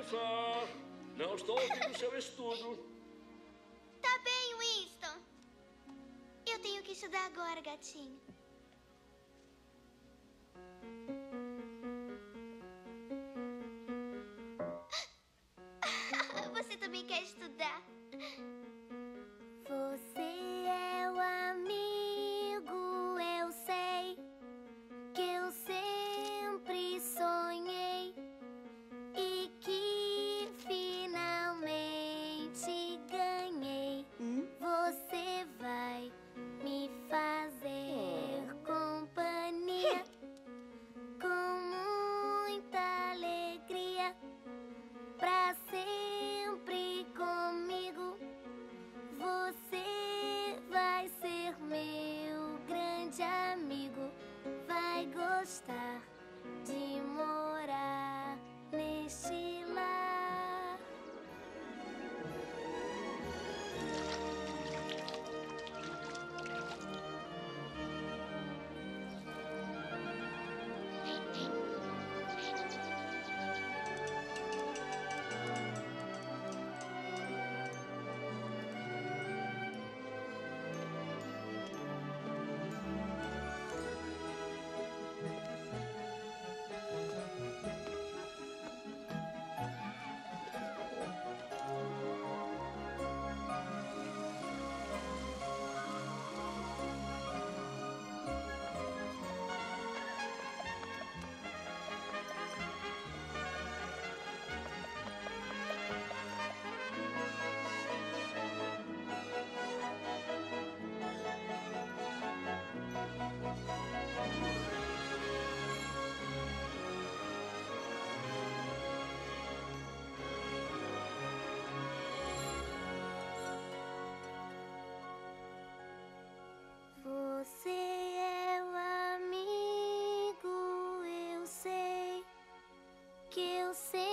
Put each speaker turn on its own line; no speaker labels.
Licença! Não estou ouvindo o seu estudo.
Tá bem, Winston. Eu tenho que estudar agora, gatinho. Você também quer estudar? Você é o amigo, eu sei, que eu sempre sonhei e que finalmente ganhei. Você vai me fazer companhia com muita alegria, pra sempre comigo. Você vai ser meu grande amigo, vai gostar de morar neste lar. Você é o amigo, eu sei, que eu sei.